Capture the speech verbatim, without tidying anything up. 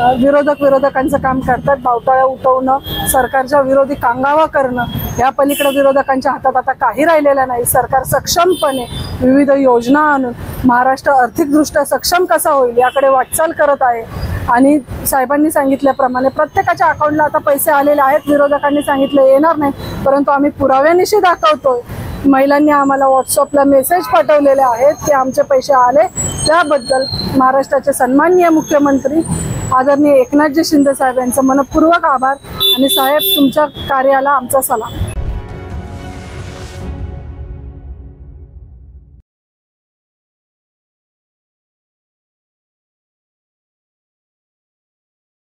विरोधक विरोधकांचं काम करतात, बावटाळ्या उठवणं, सरकारच्या विरोधी कांगावा करणं, या पलीकडे विरोधकांच्या हातात आता काही राहिलेलं नाही। सरकार सक्षमपणे विविध योजना आणून महाराष्ट्र आर्थिकदृष्ट्या सक्षम कसा होईल याकडे वाटचाल करत आहे। आणि साहेबांनी सांगितल्याप्रमाणे प्रत्येकाच्या अकाउंटला आता पैसे आलेले आहेत। विरोधकांनी सांगितले येणार नाही, परंतु आम्ही पुराव्यानिशी दाखवतोय। महिलांनी आम्हाला व्हॉट्सअपला मेसेज पाठवलेले आहेत की आमचे पैसे आले, त्याबद्दल महाराष्ट्राचे सन्माननीय मुख्यमंत्री आदरणीय एकनाथजी शिंदे साहेब यांचा मनपूर्वक आभार। आणि साहेब, तुमच्या कार्याला आमचा सलाम।